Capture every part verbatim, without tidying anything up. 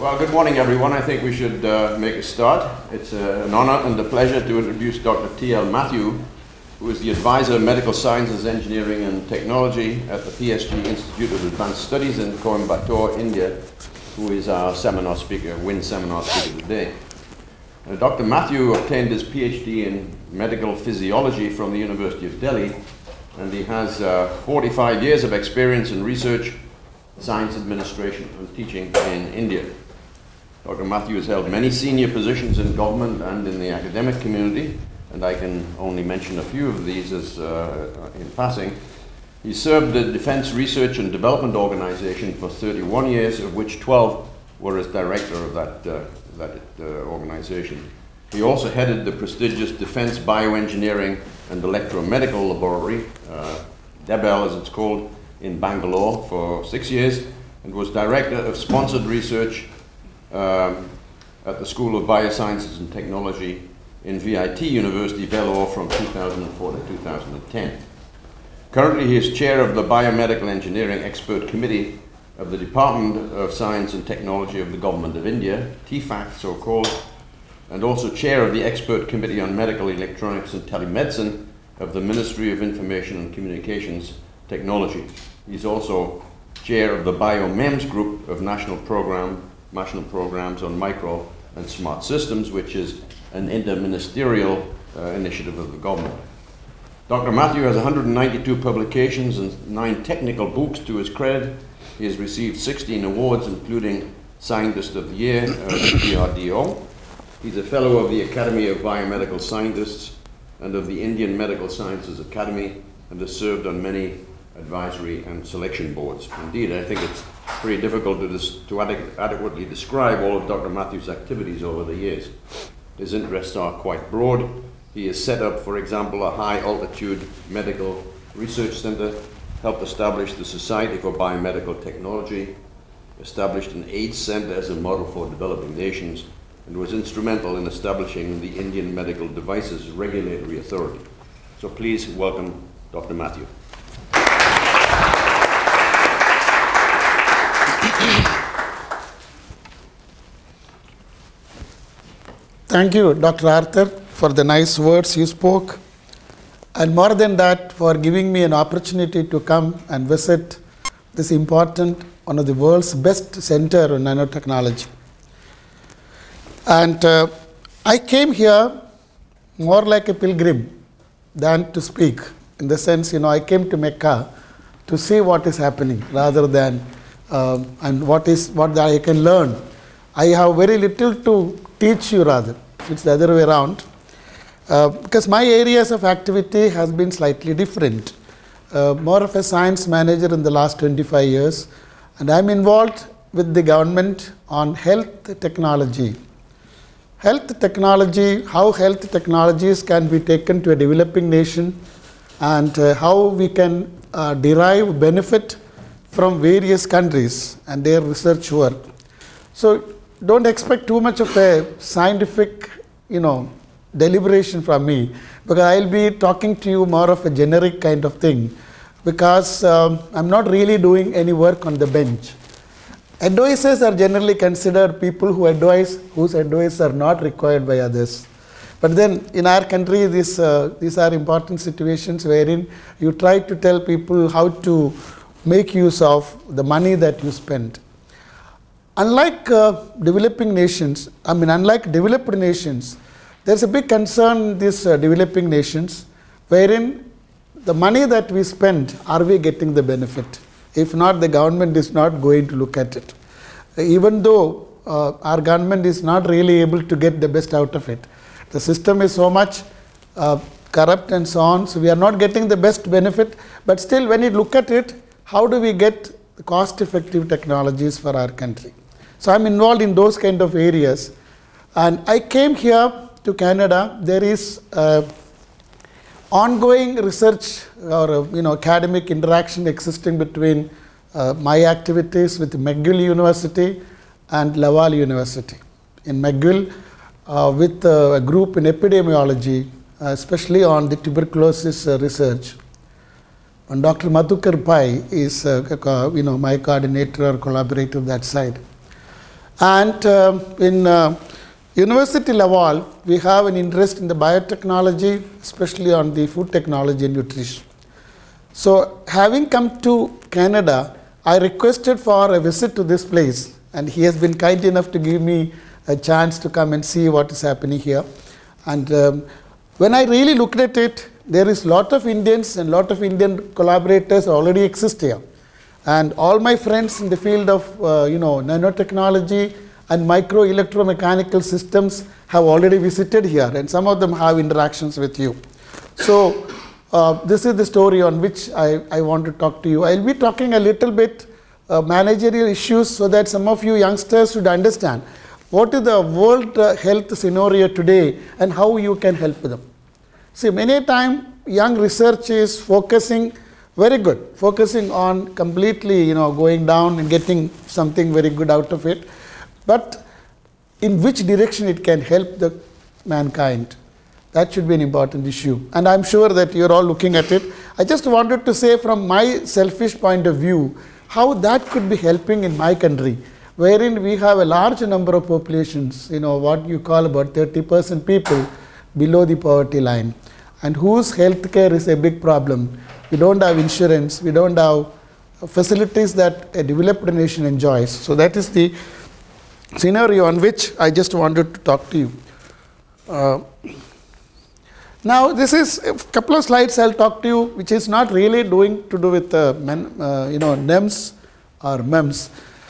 Well, good morning, everyone. I think we should uh, make a start. It's uh, an honor and a pleasure to introduce Doctor T L Mathew, who is the Advisor of Medical Sciences, Engineering and Technology at the P S G Institute of Advanced Studies in Coimbatore, India, who is our seminar speaker, WIN seminar speaker today. Uh, Doctor Mathew obtained his PhD in medical physiology from the University of Delhi, and he has uh, forty-five years of experience in research, science administration and teaching in India. Doctor Mathew has held many senior positions in government and in the academic community, and I can only mention a few of these as uh, in passing. He served the Defense Research and Development Organization for thirty-one years, of which twelve were as director of that, uh, that uh, organization. He also headed the prestigious Defense Bioengineering and Electromedical Laboratory, uh, D E B E L as it's called, in Bangalore for six years, and was director of sponsored research um, at the School of Biosciences and Technology in V I T University, Vellore, from two thousand four to two thousand ten. Currently, he is chair of the Biomedical Engineering Expert Committee of the Department of Science and Technology of the Government of India, T FACT so-called, and also chair of the Expert Committee on Medical Electronics and Telemedicine of the Ministry of Information and Communications Technology. He's also chair of the BioMEMS group of national program, national programs on micro and smart systems, which is an interministerial uh, initiative of the government. Doctor Mathew has one hundred ninety-two publications and nine technical books to his credit. He has received sixteen awards, including Scientist of the Year at the D R D O. He's a fellow of the Academy of Biomedical Scientists and of the Indian Medical Sciences Academy, and has served on many advisory and selection boards. Indeed, I think it's pretty difficult to, to adequ adequately describe all of Doctor Mathew's activities over the years. His interests are quite broad. He has set up, for example, a high-altitude medical research center, helped establish the Society for Biomedical Technology, established an AIDS center as a model for developing nations, and was instrumental in establishing the Indian Medical Devices Regulatory Authority. So please welcome Doctor Mathew. Thank you, Doctor Arthur, for the nice words you spoke, and more than that, for giving me an opportunity to come and visit this important, one of the world's best center on nanotechnology. And uh, I came here more like a pilgrim than to speak, in the sense, you know, I came to Mecca to see what is happening rather than um, and what is what I can learn. I have very little to teach you, rather. It's the other way around. Uh, because my areas of activity has been slightly different. Uh, more of a science manager in the last twenty-five years, and I'm involved with the government on health technology. Health technology, how health technologies can be taken to a developing nation, and uh, how we can uh, derive benefit from various countries and their research work. So don't expect too much of a scientific, you know, deliberation from me, because I'll be talking to you more of a generic kind of thing, because um, I'm not really doing any work on the bench. Advisors are generally considered people who advise, whose advice are not required by others. But then in our country, this, uh, these are important situations wherein you try to tell people how to make use of the money that you spend. Unlike uh, developing nations, I mean, unlike developed nations, there's a big concern in these uh, developing nations wherein the money that we spend, are we getting the benefit? If not, the government is not going to look at it. Even though uh, our government is not really able to get the best out of it. The system is so much uh, corrupt and so on, so we are not getting the best benefit. But still, when you look at it, how do we get the cost-effective technologies for our country? So I'm involved in those kind of areas. And I came here to Canada. There is uh, ongoing research or uh, you know, academic interaction existing between uh, my activities with McGill University and Laval University. In McGill, uh, with uh, a group in epidemiology, uh, especially on the tuberculosis uh, research. And Doctor Madhukar Pai is uh, you know, my coordinator or collaborator that side. And uh, in uh, University level, we have an interest in the biotechnology, especially on the food technology and nutrition. So having come to Canada, I requested for a visit to this place, and he has been kind enough to give me a chance to come and see what is happening here. And um, when I really looked at it, there is a lot of Indians and lot of Indian collaborators already exist here. And all my friends in the field of uh, you know, nanotechnology and micro electromechanical systems have already visited here, and some of them have interactions with you. So uh, this is the story on which I, I want to talk to you. I will be talking a little bit uh, managerial issues so that some of you youngsters should understand what is the world uh, health scenario today and how you can help them. See, many times young research is focusing very good, focusing on completely, you know, going down and getting something very good out of it. But in which direction it can help the mankind, that should be an important issue. And I'm sure that you're all looking at it. I just wanted to say from my selfish point of view, how that could be helping in my country, wherein we have a large number of populations, you know, what you call about thirty percent people below the poverty line, and whose health care is a big problem. We don't have insurance, we don't have facilities that a developed nation enjoys. So that is the scenario on which I just wanted to talk to you. Uh, now this is a couple of slides I'll talk to you, which is not really doing to do with uh, men, uh, you know, NEMS or MEMS.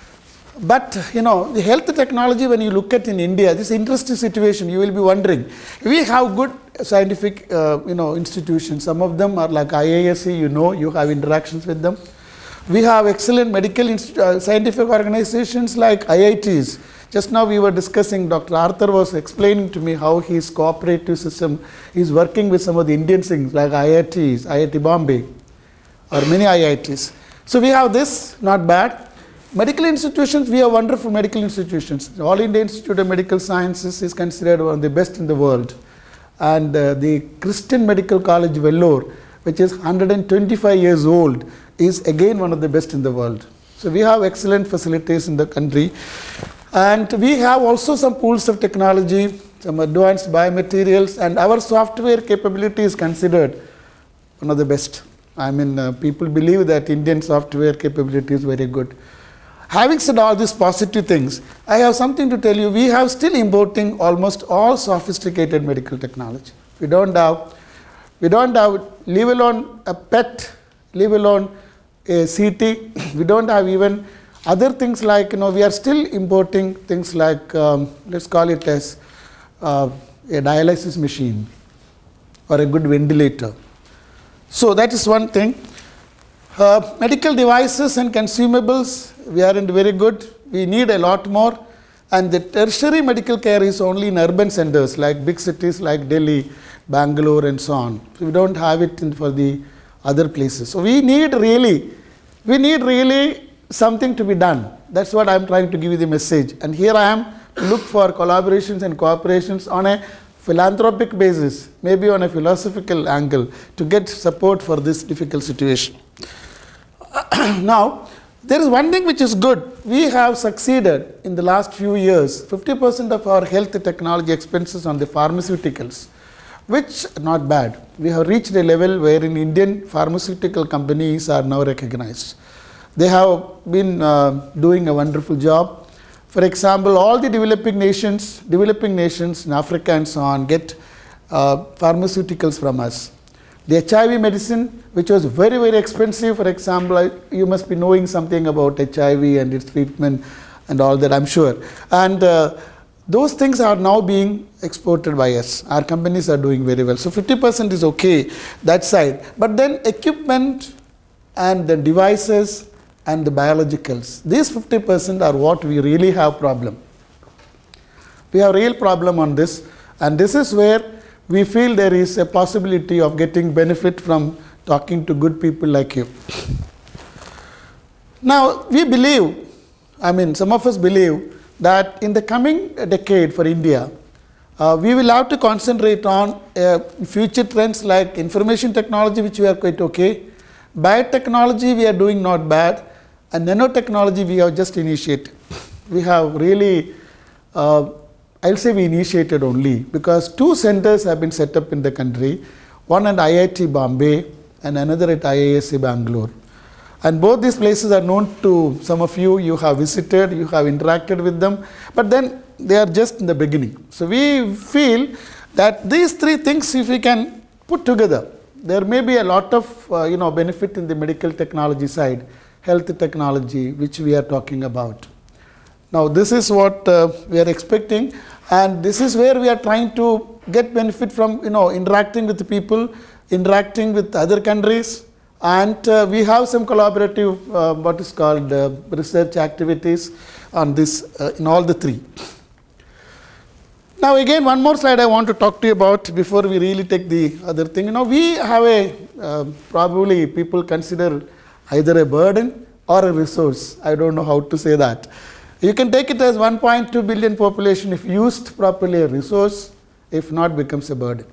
But you know, the health technology, when you look at in India, this interesting situation, you will be wondering, we have good scientific uh, you know, institutions. Some of them are like I I S C, you know, you have interactions with them. We have excellent medical uh, scientific organizations like I I Ts. Just now we were discussing, Doctor Arthur was explaining to me how his cooperative system is working with some of the Indian things like I I Ts, I I T Bombay, or many I I Ts. So we have this, not bad. Medical institutions, we have wonderful medical institutions. All India Institute of Medical Sciences is considered one of the best in the world. And uh, the Christian Medical College, Vellore, which is one hundred twenty-five years old, is again one of the best in the world. So we have excellent facilities in the country. And we have also some pools of technology, some advanced biomaterials, and our software capability is considered one of the best. I mean, uh, people believe that Indian software capability is very good. Having said all these positive things, I have something to tell you. We have still importing almost all sophisticated medical technology. We don't have, we don't have, leave alone a P E T, leave alone a C T. We don't have even other things like, you know, we are still importing things like, um, let's call it as uh, a dialysis machine or a good ventilator. So that is one thing. Uh, medical devices and consumables, we aren't very good. We need a lot more. And the tertiary medical care is only in urban centers like big cities like Delhi, Bangalore, and so on. So we don't have it in for the other places. So we need really, we need really something to be done. That's what I'm trying to give you the message. And here I am to look for collaborations and cooperations on a philanthropic basis, maybe on a philosophical angle, to get support for this difficult situation. Now, there is one thing which is good. We have succeeded in the last few years, fifty percent of our health technology expenses on the pharmaceuticals, which not bad. We have reached a level wherein Indian pharmaceutical companies are now recognized. They have been uh, doing a wonderful job. For example, all the developing nations, developing nations in Africa and so on get uh, pharmaceuticals from us. The H I V medicine, which was very, very expensive, for example, I, you must be knowing something about H I V and its treatment and all that, I'm sure. And uh, those things are now being exported by us. Our companies are doing very well. So fifty percent is okay, that side. But then equipment and the devices and the biologicals, these fifty percent are what we really have problem. We have a real problem on this, and this is where we feel there is a possibility of getting benefit from talking to good people like you. Now, we believe, I mean, some of us believe that in the coming decade for India, uh, we will have to concentrate on uh, future trends like information technology, which we are quite okay, biotechnology we are doing not bad, and nanotechnology we have just initiated. we have really, uh, I'll say we initiated only, because two centers have been set up in the country, one at I I T Bombay and another at I I S C Bangalore. And both these places are known to some of you, you have visited, you have interacted with them, but then they are just in the beginning. So we feel that these three things, if we can put together, there may be a lot of uh, you know, benefit in the medical technology side, health technology, which we are talking about. Now this is what uh, we are expecting, and this is where we are trying to get benefit from, you know, interacting with the people, interacting with other countries, and uh, we have some collaborative uh, what is called uh, research activities on this uh, in all the three. Now again, one more slide I want to talk to you about before we really take the other thing. You know, we have a uh, probably people consider either a burden or a resource. I don't know how to say that. You can take it as one point two billion population, if used properly, a resource, if not becomes a burden.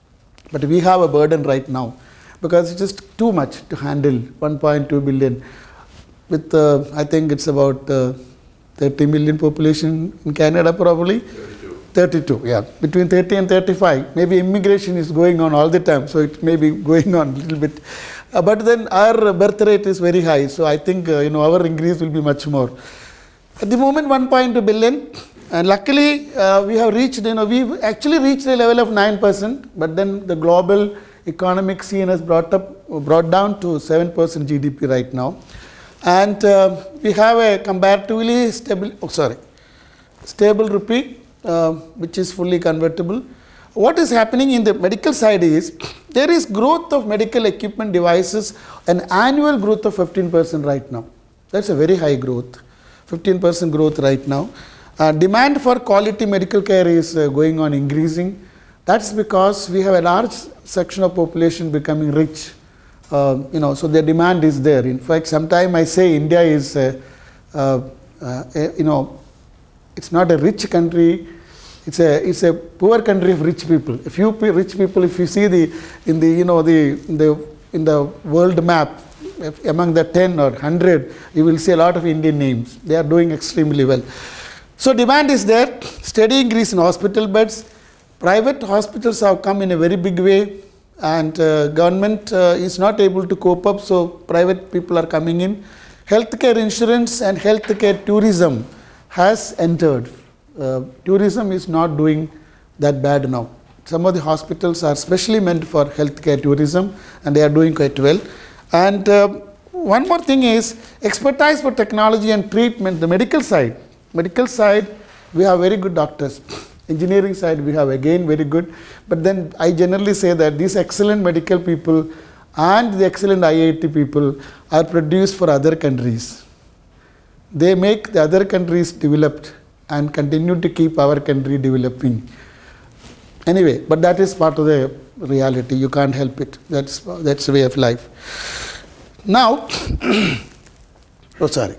But we have a burden right now, because it's just too much to handle one point two billion. With uh, I think it's about uh, thirty million population in Canada probably. thirty-two. thirty-two, yeah. Between thirty and thirty-five. Maybe immigration is going on all the time, so it may be going on a little bit. Uh, but then our birth rate is very high, so I think uh, you know, our increase will be much more. At the moment, one point two billion, and luckily uh, we have reached, you know, we've actually reached a level of nine percent, but then the global economic scene has brought up, brought down to seven percent G D P right now. And uh, we have a comparatively stable, oh sorry, stable rupee, uh, which is fully convertible. What is happening in the medical side is, there is growth of medical equipment devices, an annual growth of fifteen percent right now. That's a very high growth, fifteen percent growth right now. Uh, demand for quality medical care is uh, going on increasing. That's because we have a large section of population becoming rich. Uh, you know, so the demand is there. In fact, sometimes I say India is, uh, uh, uh, you know, it's not a rich country. It's a it's a poor country of rich people. A few rich people, if you see the in the you know the in the in the world map, if among the ten or hundred, you will see a lot of Indian names. They are doing extremely well. So demand is there. Steady increase in hospital beds. Private hospitals have come in a very big way, and uh, government uh, is not able to cope up. So private people are coming in. Healthcare insurance and healthcare tourism has entered. Uh, tourism is not doing that bad now. Some of the hospitals are specially meant for healthcare tourism, and they are doing quite well. And uh, one more thing is expertise for technology and treatment. The medical side, medical side, we have very good doctors. Engineering side, we have again very good. But then I generally say that these excellent medical people and the excellent I I T people are produced for other countries. They make the other countries developed and continue to keep our country developing. Anyway, but that is part of the reality. You can't help it. That's that's the way of life. Now, oh sorry.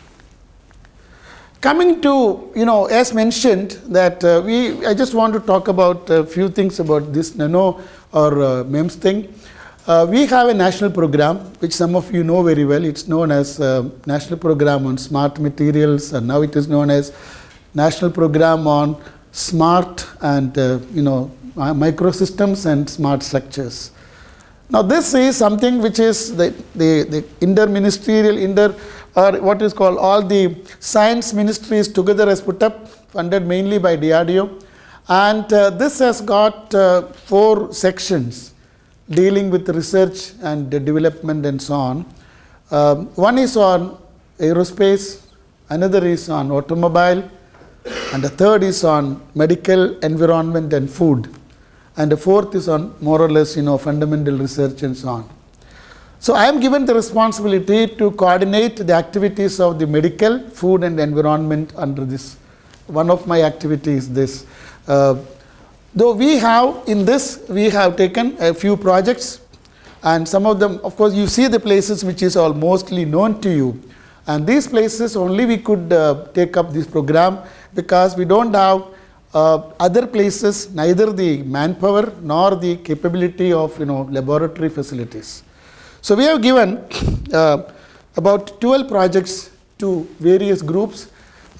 Coming to, you know, as mentioned that uh, we, I just want to talk about a few things about this nano or uh, MEMS thing. Uh, we have a national program, which some of you know very well. It's known as uh, National Program on Smart Materials, and now it is known as National Program on Smart and uh, you know Microsystems and Smart Structures. Now this is something which is the, the, the inter-ministerial, inter, or what is called all the science ministries together has put up, funded mainly by D R D O. And uh, this has got uh, four sections dealing with research and development and so on. Um, one is on aerospace, another is on automobile, and the third is on medical, environment and food. And the fourth is on more or less, you know, fundamental research and so on. So I am given the responsibility to coordinate the activities of the medical, food and environment under this. One of my activities is this. Uh, though we have, in this, we have taken a few projects, and some of them, of course, you see the places which is all mostly known to you. And these places only we could uh, take up this program because we don't have uh, other places, neither the manpower nor the capability of, you know, laboratory facilities. So we have given uh, about twelve projects to various groups.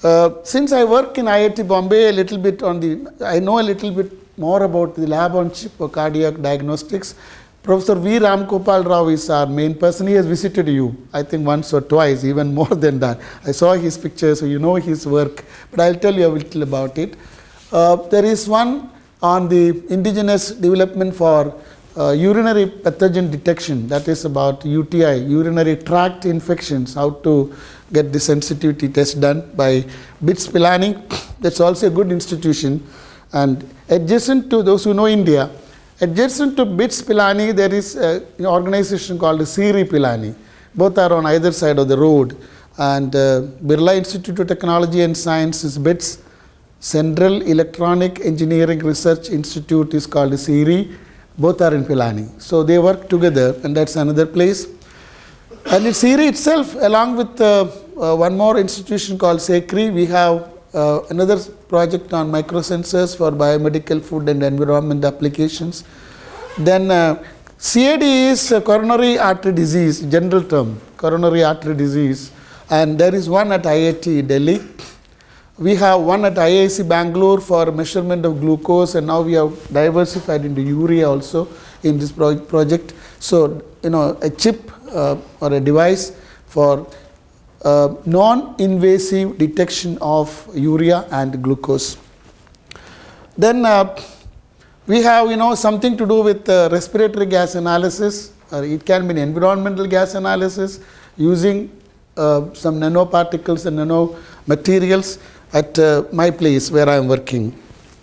Uh, since I work in I I T Bombay a little bit on the, I know a little bit more about the lab on chip for cardiac diagnostics. Professor V. Ram Gopal Rao is our main person. He has visited you, I think once or twice, even more than that. I saw his pictures, so you know his work, but I'll tell you a little about it. Uh, there is one on the indigenous development for uh, urinary pathogen detection, that is about U T I, urinary tract infections, how to get the sensitivity test done by B I T S Pilani. That's also a good institution. And adjacent to those who know India, adjacent to B I T S Pilani, there is a, an organization called Siri Pilani. Both are on either side of the road. And uh, Birla Institute of Technology and Science is B I T S. Central Electronic Engineering Research Institute is called Siri. Both are in Pilani. So they work together, and that's another place. And in Siri itself, along with uh, uh, one more institution called SECRI, we have uh, another project on microsensors for biomedical, food and environment applications. Then uh, C A D is uh, coronary artery disease, general term, coronary artery disease. And there is one at I I T Delhi. We have one at I I C Bangalore for measurement of glucose, and now we have diversified into urea also in this pro project. So, you know, a chip uh, or a device for uh, non-invasive detection of urea and glucose. Then uh, we have, you know, something to do with uh, respiratory gas analysis, or it can be environmental gas analysis using uh, some nanoparticles and nanomaterials at uh, my place where I am working.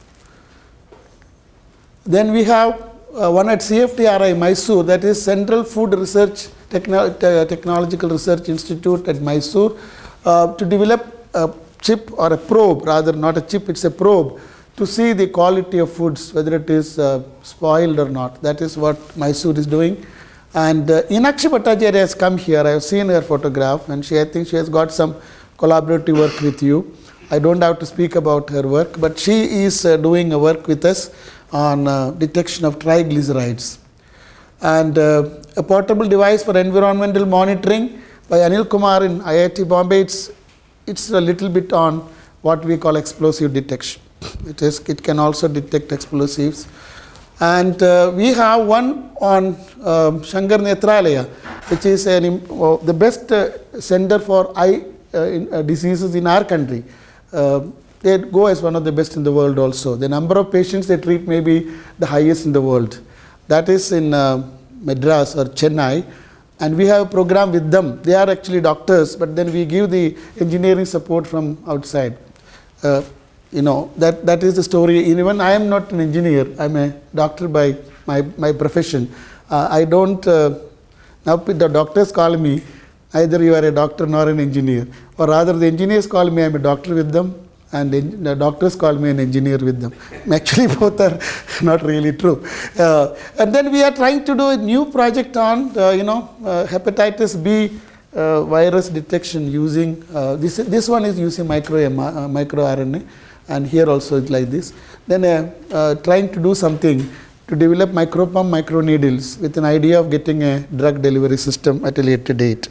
Then we have uh, one at C F T R I Mysore, that is Central Food Research Techno Technological Research Institute at Mysore, uh, to develop a chip or a probe, rather not a chip, it's a probe, to see the quality of foods, whether it is uh, spoiled or not. That is what Mysore is doing. And uh, Inakshi Bhattacharya has come here. I have seen her photograph, and she, I think she has got some collaborative work with you. I don't have to speak about her work, but she is uh, doing a work with us on uh, detection of triglycerides. And uh, a portable device for environmental monitoring by Anil Kumar in I I T Bombay. It's, it's a little bit on what we call explosive detection. It, is, it can also detect explosives. And uh, we have one on uh, Shankar Netralaya, which is an, uh, the best uh, center for eye uh, in, uh, diseases in our country. Uh, they go as one of the best in the world also. The number of patients they treat may be the highest in the world. That is in uh, Madras or Chennai, and we have a program with them. They are actually doctors, but then we give the engineering support from outside. Uh, you know, that, that is the story. Even I am not an engineer, I am a doctor by my, my profession. Uh, I don't, uh, now the doctors call me, either you are a doctor nor an engineer, or rather the engineers call me, I am a doctor with them, and the doctors call me an engineer with them. Actually both are not really true. Uh, and then we are trying to do a new project on, uh, you know, uh, hepatitis B uh, virus detection using, uh, this, this one is using micro, uh, micro R N A, and here also it's like this. Then uh, uh, trying to do something to develop micropump microneedles with an idea of getting a drug delivery system at a later date.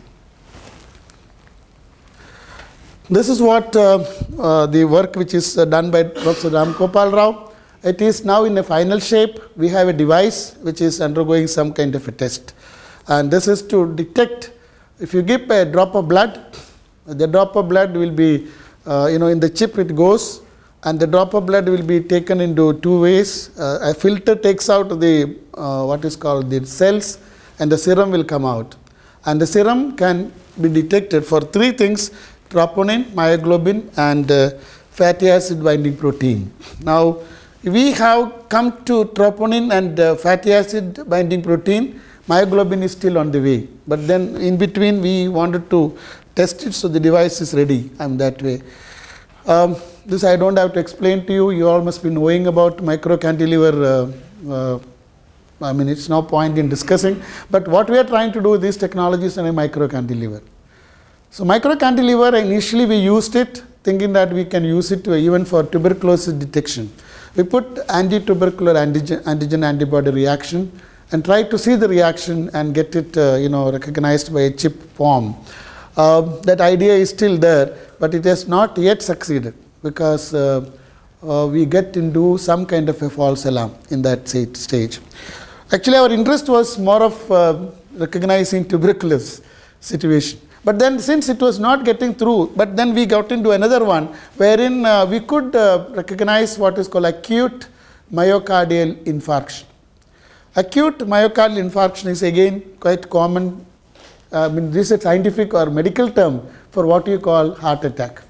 This is what uh, uh, the work which is uh, done by Professor Ram Gopal Rao. It is now in a final shape. We have a device which is undergoing some kind of a test. And this is to detect, if you give a drop of blood, the drop of blood will be, uh, you know, in the chip it goes, and the drop of blood will be taken into two ways. Uh, a filter takes out the, uh, what is called the cells, and the serum will come out. And the serum can be detected for three things: troponin, myoglobin, and uh, fatty acid binding protein. Now, we have come to troponin and uh, fatty acid binding protein. Myoglobin is still on the way, but then in between we wanted to test it, so the device is ready. I'm that way. Um, this I don't have to explain to you. You all must be knowing about micro cantilever. Uh, uh, I mean, it's no point in discussing. But what we are trying to do with these technologies in a micro cantilever. So micro cantilever, initially we used it thinking that we can use it to even for tuberculosis detection. We put anti-tubercular antigen, antigen antibody reaction and try to see the reaction and get it uh, you know, recognized by a chip form. Uh, that idea is still there, but it has not yet succeeded, because uh, uh, we get into some kind of a false alarm in that stage. Actually, our interest was more of uh, recognizing tuberculosis situation. But then since it was not getting through, but then we got into another one wherein uh, we could uh, recognize what is called acute myocardial infarction. Acute myocardial infarction is again quite common. I mean, this is a scientific or medical term for what you call heart attack.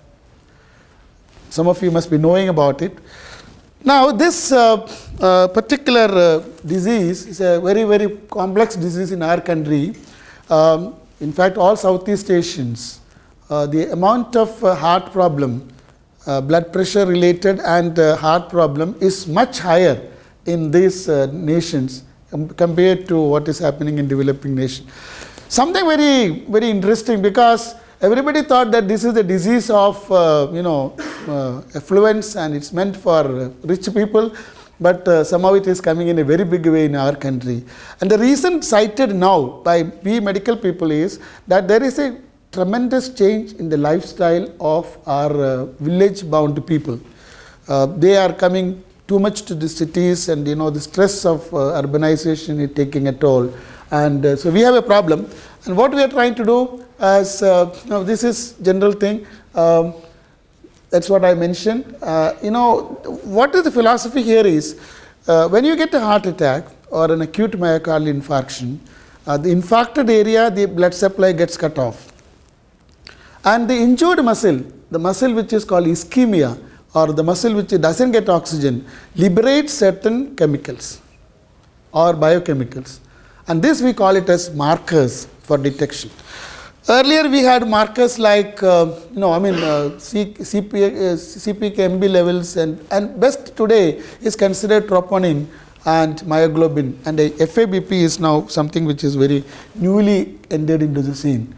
Some of you must be knowing about it. Now, this uh, uh, particular uh, disease is a very, very complex disease in our country. Um, in fact, all Southeast Asians, uh, the amount of uh, heart problem, uh, blood pressure related and uh, heart problem is much higher in these uh, nations um, compared to what is happening in developing nations. Something very, very interesting, because everybody thought that this is a disease of, uh, you know, uh, affluence and it's meant for uh, rich people, but uh, somehow it is coming in a very big way in our country. And the reason cited now by we medical people is that there is a tremendous change in the lifestyle of our uh, village-bound people. Uh, they are coming too much to the cities, and you know the stress of uh, urbanization is taking a toll. And uh, so we have a problem, and what we are trying to do as, uh, you know, this is general thing, um, that's what I mentioned. Uh, you know, what is the philosophy here is, uh, when you get a heart attack or an acute myocardial infarction, uh, the infarcted area, the blood supply gets cut off. And the injured muscle, the muscle which is called ischemia, or the muscle which doesn't get oxygen, liberates certain chemicals or biochemicals. And this we call it as markers for detection. Earlier we had markers like, uh, you know, I mean, uh, C P, uh, C P K M B levels, and, and best today is considered troponin and myoglobin, and a F A B P is now something which is very newly entered into the scene.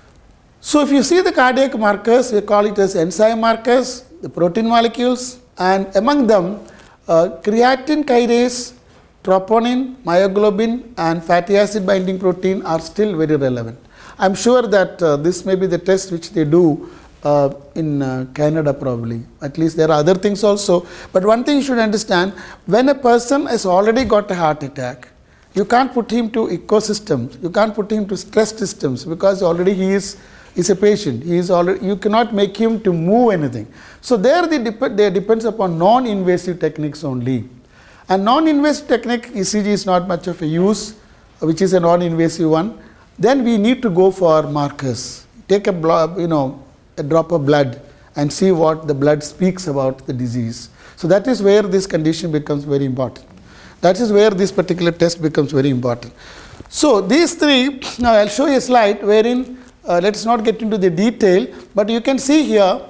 So if you see the cardiac markers, we call it as enzyme markers, the protein molecules, and among them uh, creatine kinase, troponin, myoglobin and fatty acid binding protein are still very relevant. I am sure that uh, this may be the test which they do uh, in uh, Canada probably. At least there are other things also. But one thing you should understand, when a person has already got a heart attack, you can't put him to ecosystems, you can't put him to stress systems, because already he is, is a patient. He is already, you cannot make him to move anything. So there they, dep they depends upon non-invasive techniques only. And non-invasive technique, E C G is not much of a use, which is a non-invasive one. Then we need to go for markers. Take a, you know, a drop of blood and see what the blood speaks about the disease. So that is where this condition becomes very important. That is where this particular test becomes very important. So these three, now I will show you a slide wherein, uh, let us not get into the detail, but you can see here,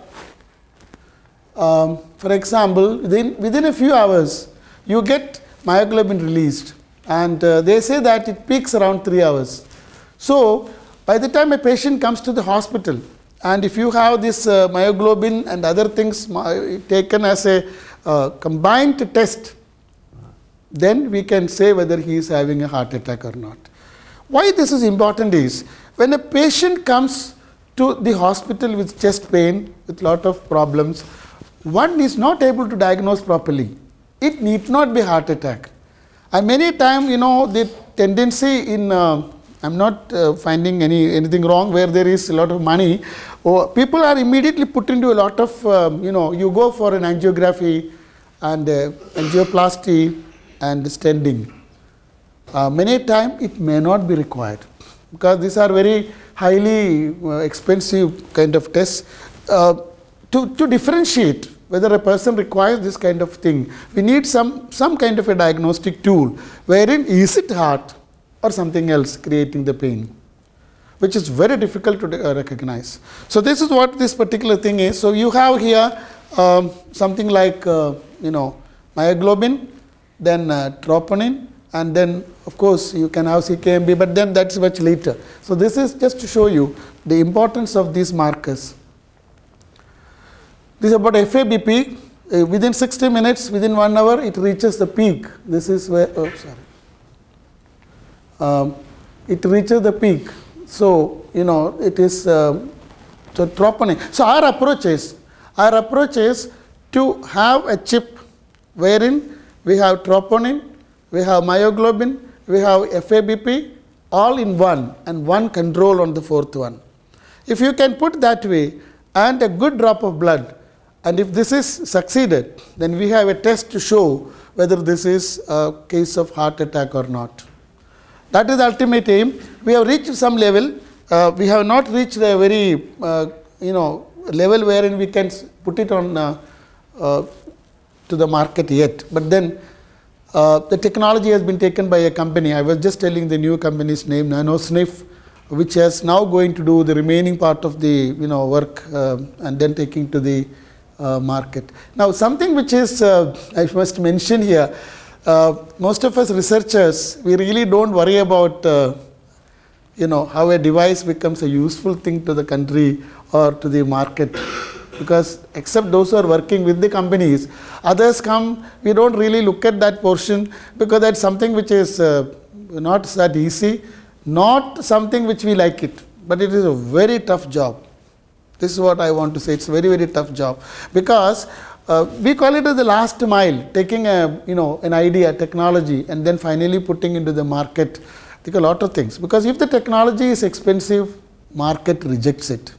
um, for example, within, within a few hours, you get myoglobin released, and uh, they say that it peaks around three hours. So by the time a patient comes to the hospital, and if you have this uh, myoglobin and other things taken as a uh, combined test, then we can say whether he is having a heart attack or not. Why this is important is, when a patient comes to the hospital with chest pain, with lot of problems, one is not able to diagnose properly. It need not be heart attack. And many times, you know, the tendency in, uh, I am not uh, finding any anything wrong where there is a lot of money, or people are immediately put into a lot of, um, you know, you go for an angiography and uh, angioplasty and stenting. Uh, many times it may not be required, because these are very highly uh, expensive kind of tests. Uh, to, to differentiate whether a person requires this kind of thing, we need some, some kind of a diagnostic tool, wherein is it heart or something else creating the pain, which is very difficult to uh, recognize. So this is what this particular thing is. So you have here um, something like, uh, you know, myoglobin, then uh, troponin, and then of course you can have C K M B, but then that's much later. So this is just to show you the importance of these markers. This is about F A B P. Uh, within sixty minutes, within one hour, it reaches the peak. This is where, oh, sorry. Um, it reaches the peak. So, you know, it is uh, so troponin. So our approach is, our approach is to have a chip wherein we have troponin, we have myoglobin, we have F A B P, all in one, and one control on the fourth one. If you can put that way, and a good drop of blood, and if this is succeeded, then we have a test to show whether this is a case of heart attack or not. That is the ultimate aim. We have reached some level. Uh, we have not reached a very, uh, you know, level wherein we can put it on uh, uh, to the market yet. But then uh, the technology has been taken by a company. I was just telling the new company's name, Nanosniff, which is now going to do the remaining part of the, you know, work uh, and then taking to the uh, market. Now, something which is uh, I must mention here. Uh, most of us researchers, we really don't worry about uh, you know, how a device becomes a useful thing to the country or to the market, because except those who are working with the companies, others come, we don't really look at that portion, because that's something which is uh, not that easy, not something which we like it, but it is a very tough job. This is what I want to say. It's a very, very tough job, because Uh, we call it as the last mile, taking a, you know, an idea, technology, and then finally putting into the market. I think a lot of things, because if the technology is expensive, market rejects it,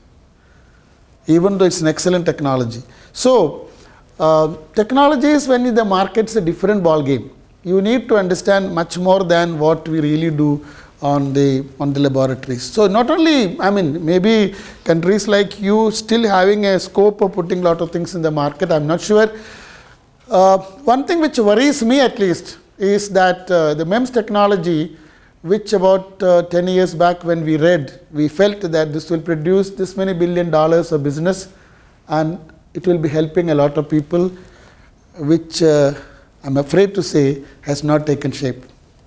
even though it's an excellent technology. So, uh, technology is when in the market's a different ball game. You need to understand much more than what we really do on the on the laboratories. So not only, I mean, maybe countries like you still having a scope of putting a lot of things in the market, I'm not sure. Uh, one thing which worries me at least is that uh, the MEMS technology, which about uh, ten years back when we read, we felt that this will produce this many billion dollars of business and it will be helping a lot of people, which uh, I'm afraid to say has not taken shape.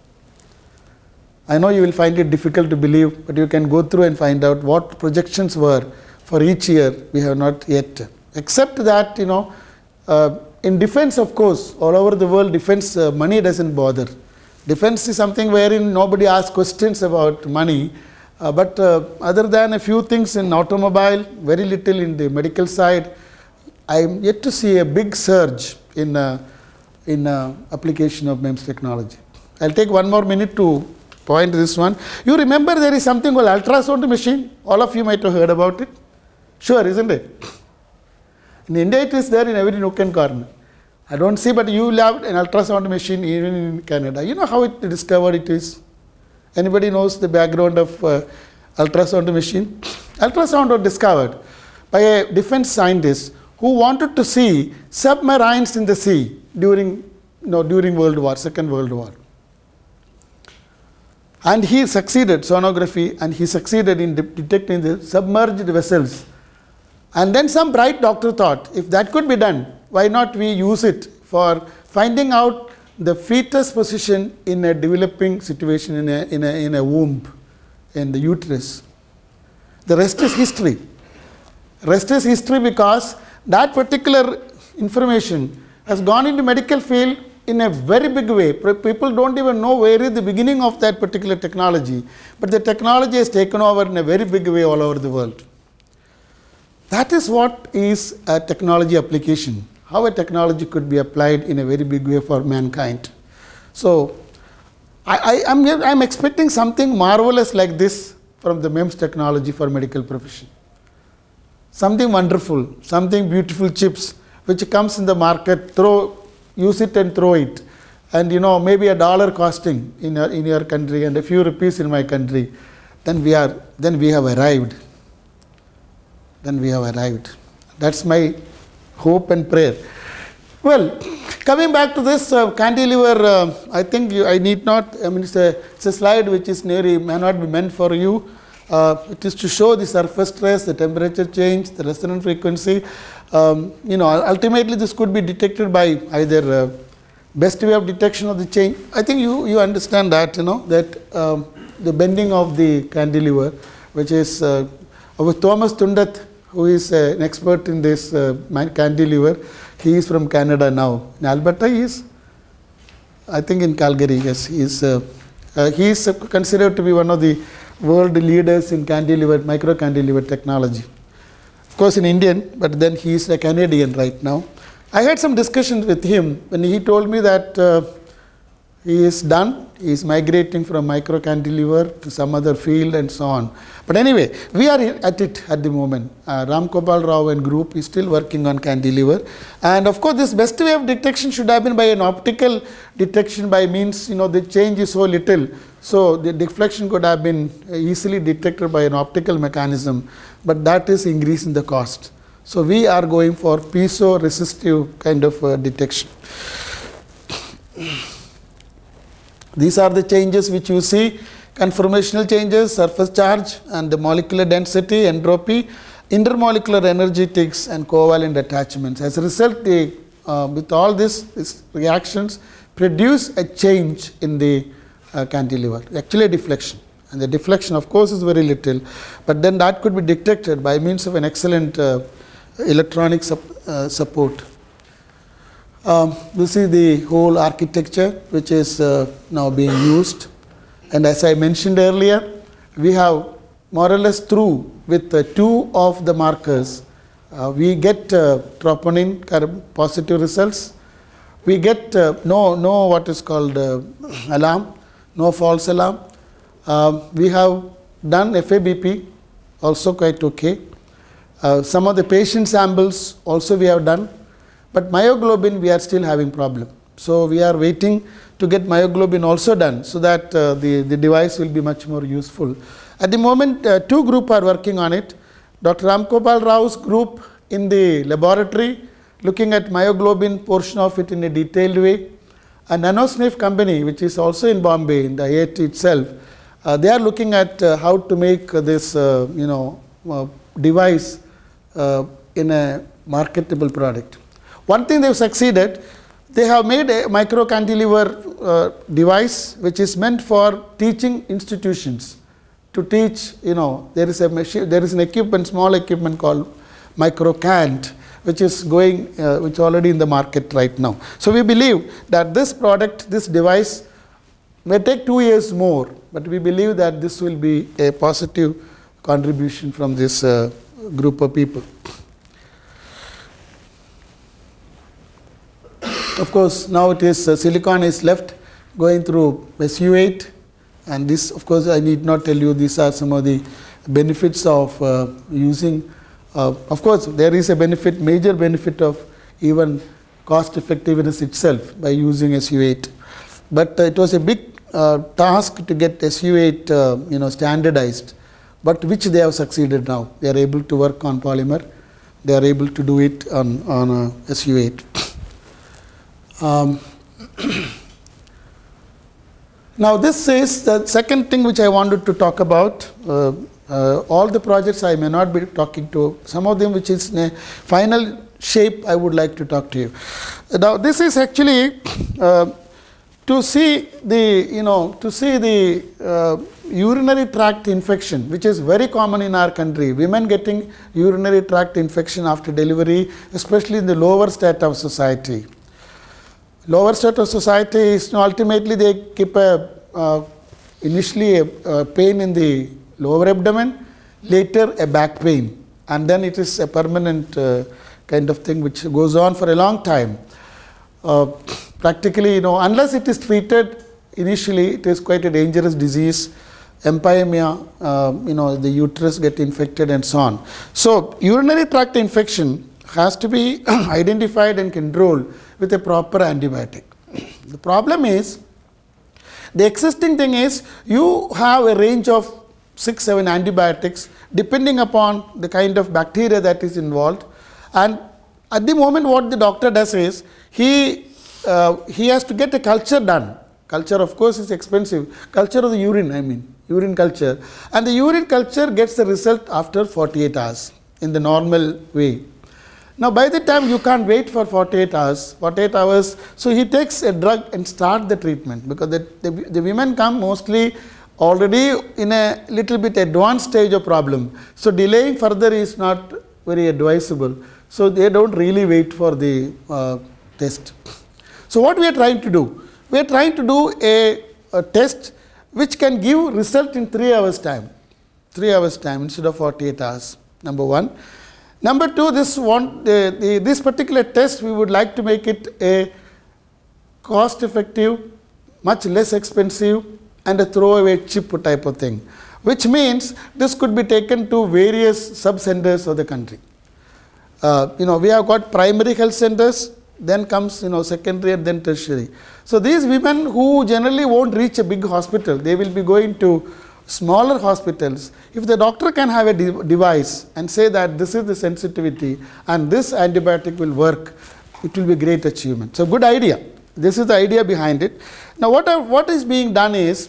I know you will find it difficult to believe, but you can go through and find out what projections were for each year. We have not yet, except that, you know, uh, in defense, of course, all over the world, defense uh, money doesn't bother. Defense is something wherein nobody asks questions about money, uh, but uh, other than a few things in automobile, very little in the medical side, I am yet to see a big surge in uh, in uh, application of MEMS technology. I'll take one more minute to point this one. You remember there is something called ultrasound machine? All of you might have heard about it. Sure, isn't it? In India it is there in every nook and corner. I don't see, but you have an ultrasound machine even in Canada. You know how it discovered it is? Anybody knows the background of uh, ultrasound machine? Ultrasound was discovered by a defense scientist who wanted to see submarines in the sea during, you know, during World War, Second World War. And he succeeded, sonography, and he succeeded in de detecting the submerged vessels. And then some bright doctor thought, if that could be done, why not we use it for finding out the fetus position in a developing situation in a, in a, in a womb, in the uterus. The rest is history. Rest is history because that particular information has gone into medical field in a very big way. People don't even know where is the beginning of that particular technology, but the technology has taken over in a very big way all over the world. That is what is a technology application, how a technology could be applied in a very big way for mankind. So, I, I, I'm, I'm expecting something marvelous like this from the MEMS technology for medical profession. Something wonderful, something beautiful chips which comes in the market, throw use it and throw it, and you know, maybe a dollar costing in your, in your country and a few rupees in my country, then we are then we have arrived. Then we have arrived. That's my hope and prayer. Well, coming back to this uh, cantilever, uh, I think you, I need not. I mean, it's a, it's a slide which is nearly may not be meant for you. Uh, it is to show the surface stress, the temperature change, the resonant frequency. Um, you know, ultimately this could be detected by either uh, best way of detection of the change. I think you, you understand that, you know, that um, the bending of the cantilever, which is uh, with Thomas Tundath, who is uh, an expert in this uh, cantilever. He is from Canada now. In Alberta he is, I think in Calgary, yes, he is, uh, uh, he is considered to be one of the world leaders in cantilever, micro cantilever technology. Of course, in Indian, but then he is a Canadian right now. I had some discussions with him when he told me that uh, he is done, he is migrating from micro cantilever to some other field and so on. But anyway, we are at it at the moment. Uh, Ram Gopal Rao and group is still working on cantilever. And of course, this best way of detection should have been by an optical detection by means, you know, the change is so little. So the deflection could have been easily detected by an optical mechanism, but that is increasing the cost. So we are going for piezo resistive kind of uh, detection. These are the changes which you see: conformational changes, surface charge, and the molecular density, entropy, intermolecular energetics, and covalent attachments. As a result, they, uh, with all this, these reactions produce a change in the uh, cantilever, actually a deflection. And the deflection, of course, is very little, but then that could be detected by means of an excellent uh, electronic sup uh, support. Um, this is the whole architecture which is uh, now being used, and as I mentioned earlier, we have more or less through with uh, two of the markers. Uh, we get uh, troponin positive results. We get uh, no no what is called uh, alarm, no false alarm. Uh, we have done F A B P, also quite okay. Uh, some of the patient samples also we have done. But myoglobin, we are still having problem. So we are waiting to get myoglobin also done, so that uh, the, the device will be much more useful. At the moment, uh, two groups are working on it. Doctor Ram Gopal Rao's group in the laboratory, looking at myoglobin portion of it in a detailed way. A nanosniff company, which is also in Bombay, in the I I T itself, uh, they are looking at uh, how to make this uh, you know, uh, device uh, in a marketable product. One thing they have succeeded, they have made a micro cantilever uh, device which is meant for teaching institutions to teach, you know, there is a machine, there is an equipment, small equipment called micro cant, which is going, uh, which is already in the market right now. So we believe that this product, this device may take two years more, but we believe that this will be a positive contribution from this uh, group of people. Of course, now it is uh, silicon is left going through S U eight, and this, of course, I need not tell you, these are some of the benefits of uh, using. Uh, of course, there is a benefit, major benefit of even cost effectiveness itself by using S U eight. But uh, it was a big uh, task to get S U eight uh, you know, standardized, but which they have succeeded now. They are able to work on polymer. They are able to do it on, on uh, S U eight. Um, now this is the second thing which I wanted to talk about. Uh, uh, all the projects I may not be talking to, some of them which is in a final shape I would like to talk to you. Now this is actually uh, to see the, you know, to see the uh, urinary tract infection, which is very common in our country. Women getting urinary tract infection after delivery, especially in the lower strata of society. Lower strata of society is, you know, ultimately they keep a uh, initially a, a pain in the lower abdomen, later a back pain, and then it is a permanent uh, kind of thing which goes on for a long time. Uh, practically, you know, unless it is treated initially, it is quite a dangerous disease. Empyema, uh, you know, the uterus get infected and so on. So urinary tract infection has to be identified and controlled with a proper antibiotic. The problem is, the existing thing is, you have a range of six, seven antibiotics depending upon the kind of bacteria that is involved, and at the moment what the doctor does is, he, uh, he has to get a culture done. Culture, of course, is expensive. Culture of the urine, I mean, urine culture, and the urine culture gets the result after forty-eight hours in the normal way. Now, by the time you can't wait for forty-eight hours, forty-eight hours, so he takes a drug and start the treatment, because the, the, the women come mostly already in a little bit advanced stage of problem. So delaying further is not very advisable. So they don't really wait for the uh, test. So what we are trying to do? We are trying to do a, a test which can give result in three hours time, three hours time instead of forty-eight hours, number one. Number two, this one, the, the, this particular test, we would like to make it a cost effective, much less expensive, and a throwaway chip type of thing, which means this could be taken to various sub-centers of the country. Uh, you know, we have got primary health centers, then comes, you know, secondary and then tertiary. So these women who generally won't reach a big hospital, they will be going to smaller hospitals. If the doctor can have a de device and say that this is the sensitivity and this antibiotic will work, it will be a great achievement. So good idea. This is the idea behind it. Now what, are, what is being done is,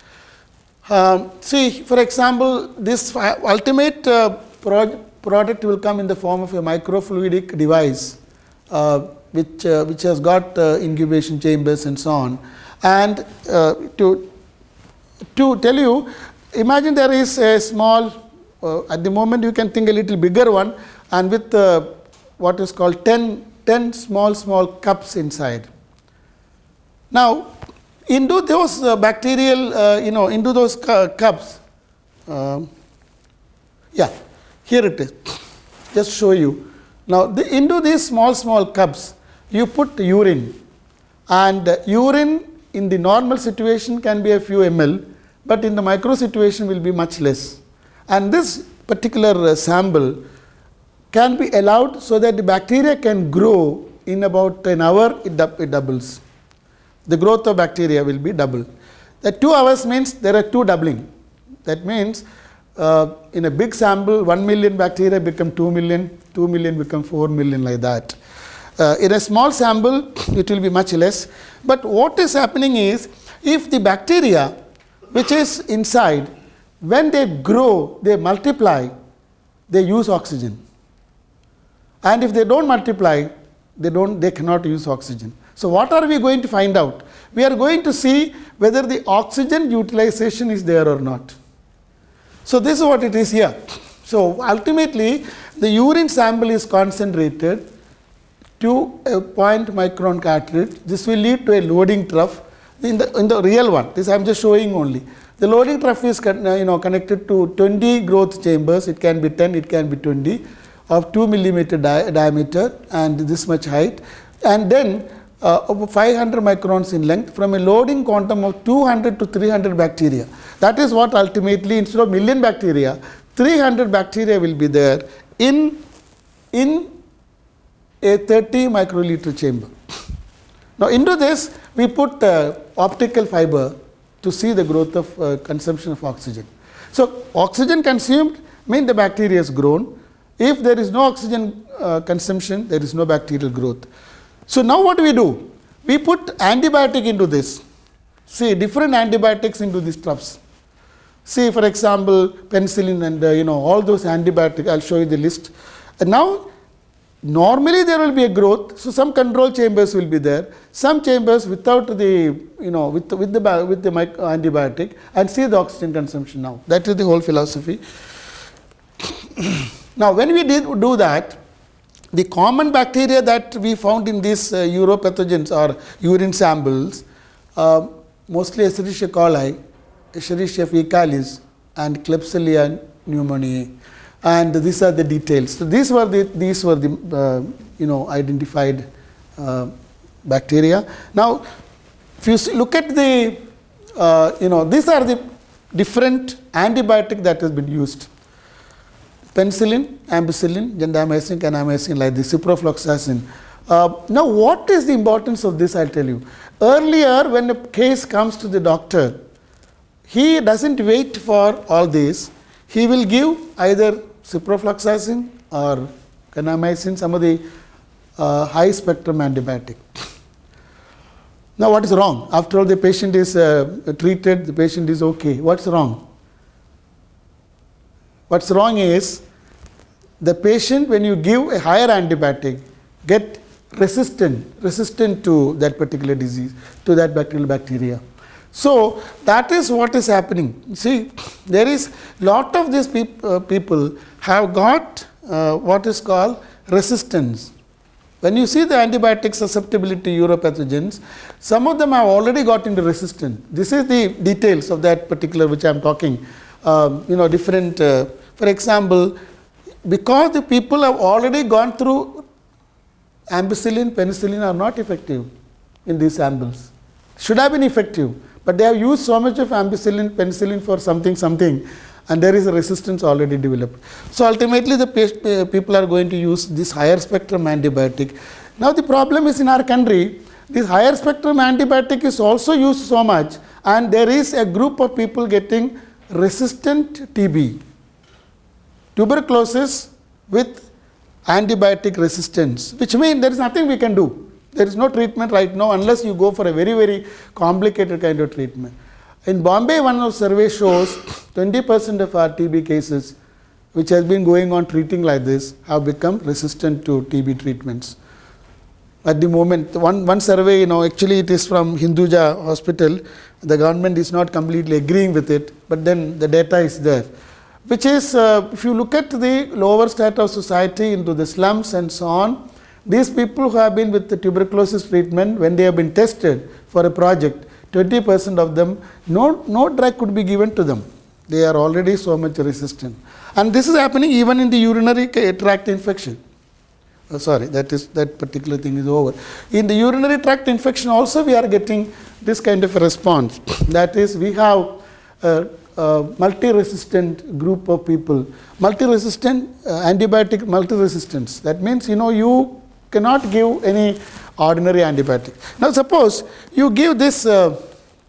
um, see, for example, this ultimate uh, pro product will come in the form of a microfluidic device, uh, which, uh, which has got uh, incubation chambers and so on. And uh, to, to tell you, imagine there is a small, uh, at the moment you can think a little bigger one, and with uh, what is called ten, ten small, small cups inside. Now, into those uh, bacterial, uh, you know, into those cu cups, uh, yeah, here it is, just show you. Now, the, into these small, small cups, you put urine, and uh, urine in the normal situation can be a few ml, but in the micro situation will be much less. And this particular uh, sample can be allowed so that the bacteria can grow in about an hour, it, du it doubles. The growth of bacteria will be double. That two hours means there are two doubling. That means uh, in a big sample, one million bacteria become two million, two million become four million, like that. Uh, in a small sample, it will be much less. But what is happening is, if the bacteria which is inside, when they grow, they multiply, they use oxygen. And if they don't multiply, they, don't, they cannot use oxygen. So what are we going to find out? We are going to see whether the oxygen utilization is there or not. So this is what it is here. So ultimately, the urine sample is concentrated to a point micron cartridge. This will lead to a loading trough. In the, in the real one, this I am just showing only. The loading trough is con you know, connected to twenty growth chambers. It can be ten, it can be twenty, of two millimeter di diameter and this much height. And then uh, over five hundred microns in length from a loading quantum of two hundred to three hundred bacteria. That is what ultimately, instead of million bacteria, three hundred bacteria will be there in, in a thirty microliter chamber. Now into this, we put uh, optical fiber to see the growth of uh, consumption of oxygen. So oxygen consumed means the bacteria has grown. If there is no oxygen uh, consumption, there is no bacterial growth. So now what do we do? We put antibiotic into this. See, different antibiotics into these troughs. See, for example, penicillin and uh, you know, all those antibiotics. I'll show you the list. And now, normally there will be a growth, so some control chambers will be there, some chambers without the, you know, with, with the, with the antibiotic, and see the oxygen consumption now. That is the whole philosophy. Now, when we did do that, the common bacteria that we found in these uh, uropathogens or urine samples, uh, mostly Escherichia coli, Escherichia fecalis, and Klebsiella pneumoniae. And these are the details. So these were the these were the uh, you know, identified uh, bacteria. Now, if you see, look at the uh, you know, these are the different antibiotic that has been used. Penicillin, ampicillin, gentamicin, kanamycin, like this, ciprofloxacin. Uh, now, what is the importance of this? I'll tell you. Earlier, when a case comes to the doctor, he doesn't wait for all this. He will give either ciprofloxacin or kanamycin, some of the uh, high spectrum antibiotic. Now, what is wrong? After all, the patient is uh, treated, the patient is okay. What's wrong? What's wrong is the patient, when you give a higher antibiotic, get resistant, resistant to that particular disease, to that bacterial bacteria. So that is what is happening. See, there is lot of these peop uh, people have got uh, what is called resistance. When you see the antibiotic susceptibility to uropathogens, some of them have already got into resistance. This is the details of that particular which I am talking. Um, you know, different, uh, for example, because the people have already gone through ampicillin, penicillin are not effective in these samples. Should have been effective, but they have used so much of ampicillin, penicillin for something, something, and there is a resistance already developed. So ultimately the people are going to use this higher spectrum antibiotic. Now the problem is in our country, this higher spectrum antibiotic is also used so much, and there is a group of people getting resistant T B, tuberculosis with antibiotic resistance, which means there is nothing we can do. There is no treatment right now unless you go for a very, very complicated kind of treatment. In Bombay, one of the survey shows twenty percent of our T B cases, which has been going on treating like this, have become resistant to T B treatments. At the moment, one, one survey, you know, actually it is from Hinduja Hospital. The government is not completely agreeing with it, but then the data is there. Which is, uh, if you look at the lower strata of society into the slums and so on, these people who have been with the tuberculosis treatment, when they have been tested for a project, twenty percent of them, no, no drug could be given to them. They are already so much resistant. And this is happening even in the urinary tract infection. Oh, sorry, that is that particular thing is over. In the urinary tract infection also we are getting this kind of a response. That is, we have a, a multi-resistant group of people. Multi-resistant, uh, antibiotic multi-resistance. That means, you know, you cannot give any ordinary antibiotic. Now suppose you give this uh,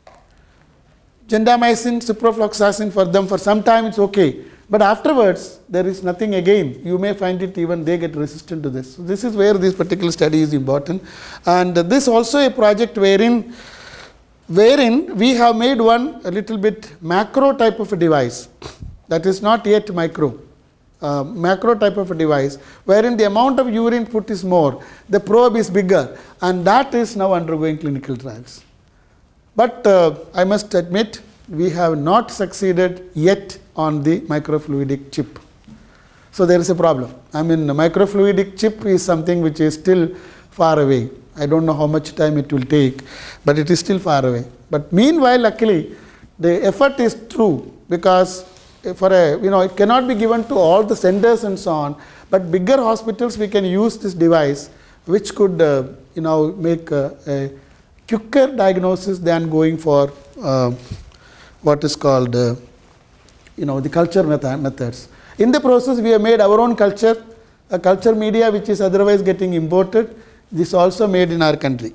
gentamicin, ciprofloxacin for them for some time, it's okay. But afterwards, there is nothing again. You may find it even they get resistant to this. So this is where this particular study is important. And uh, this also a project wherein, wherein we have made one a little bit macro type of a device. That is not yet micro. Uh, macro type of a device, wherein the amount of urine put is more, the probe is bigger, and that is now undergoing clinical trials. But uh, I must admit, we have not succeeded yet on the microfluidic chip. So there is a problem. I mean, the microfluidic chip is something which is still far away. I don't know how much time it will take, but it is still far away. But meanwhile, luckily, the effort is true, because for a, you know, it cannot be given to all the centers and so on, but bigger hospitals we can use this device, which could, uh, you know, make a, a quicker diagnosis than going for uh, what is called, uh, you know, the culture method, methods. In the process, we have made our own culture, a culture media which is otherwise getting imported. This is also made in our country.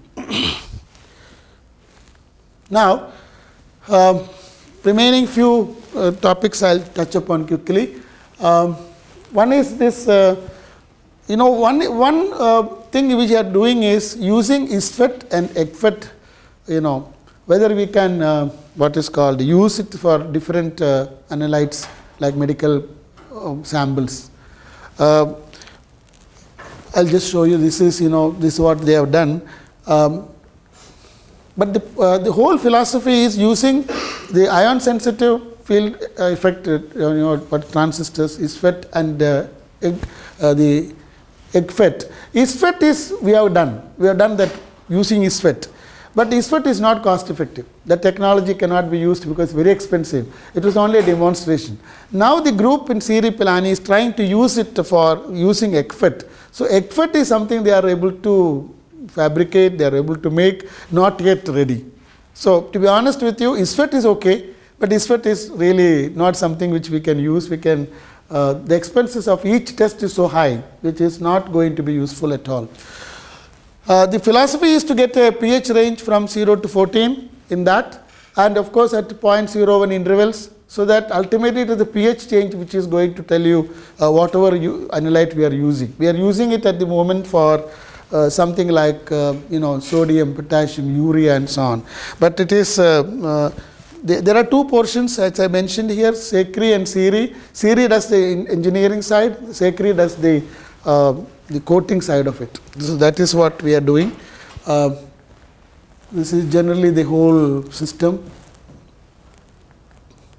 Now, um, remaining few uh, topics I'll touch upon quickly. Um, one is this, uh, you know, one, one uh, thing which we are doing is using I S F E T and E C F E T, you know, whether we can, uh, what is called, use it for different uh, analytes like medical uh, samples. Uh, I'll just show you, this is, you know, this is what they have done. Um, but the, uh, the whole philosophy is using the ion sensitive field uh, effect, uh, you know, what transistors, I S F E T and uh, uh, the E C F E T. I S F E T is, we have done, we have done that using I S F E T. But I S F E T is not cost effective. The technology cannot be used because it's very expensive. It was only a demonstration. Now the group in Siri Pilani is trying to use it for using E C F E T. So E C F E T is something they are able to fabricate, they are able to make, not yet ready. So to be honest with you, I S F E T is okay, but I S F E T is really not something which we can use. We can, uh, the expenses of each test is so high, which is not going to be useful at all. Uh, the philosophy is to get a pH range from zero to fourteen in that, and of course at zero point zero one intervals, so that ultimately it is the pH change which is going to tell you uh, whatever you, analyte we are using. We are using it at the moment for uh, something like uh, you know, sodium, potassium, urea and so on. But it is, uh, uh, th there are two portions as I mentioned here, Secri and Siri. Siri does the engineering side, Secri does the uh, the coating side of it. So that is what we are doing. Uh, this is generally the whole system.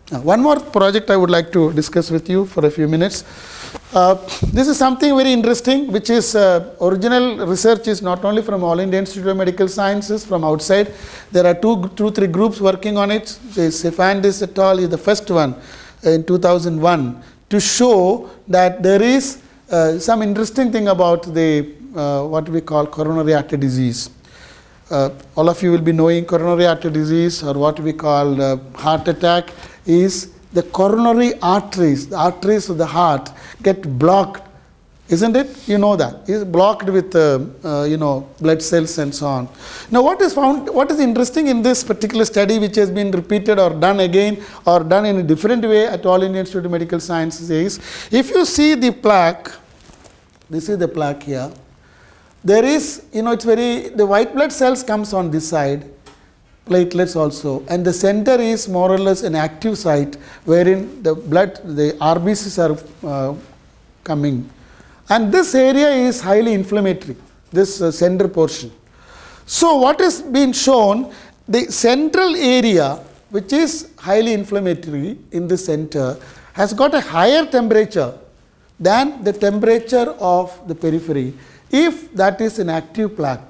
Now, one more project I would like to discuss with you for a few minutes. Uh, this is something very interesting, which is uh, original research is not only from All India Institute of Medical Sciences, from outside. There are two, two three groups working on it. Sefandis et al. Is the first one in two thousand one to show that there is uh, some interesting thing about the uh, what we call coronary artery disease. Uh, all of you will be knowing coronary artery disease, or what we call uh, heart attack, is the coronary arteries, the arteries of the heart get blocked, isn't it? You know that. It's blocked with uh, uh, you know, blood cells and so on. Now what is found, what is interesting in this particular study, which has been repeated or done again or done in a different way at All India Institute of Medical Sciences, is if you see the plaque, this is the plaque here, there is, you know, it's very, the white blood cells comes on this side, platelets also, and the center is more or less an active site wherein the blood, the R B Cs are uh, coming. And this area is highly inflammatory, this uh, center portion. So what is being shown, the central area, which is highly inflammatory in the center, has got a higher temperature than the temperature of the periphery, if that is an active plaque.